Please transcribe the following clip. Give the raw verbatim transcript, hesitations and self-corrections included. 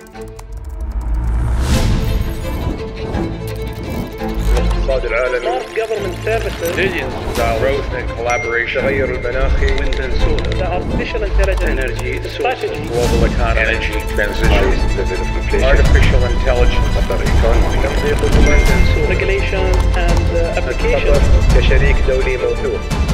الاقتصاد العالمي. Smart government services. Billions of dollars. Growth and collaboration. التغير المناخي. Wind and solar. The artificial intelligence. Energy. Strategy. Global economy. Energy transition. Artificial intelligence. تنظيم. Wind and solar. Regulation and uh, application. كشريك دولي موثوق.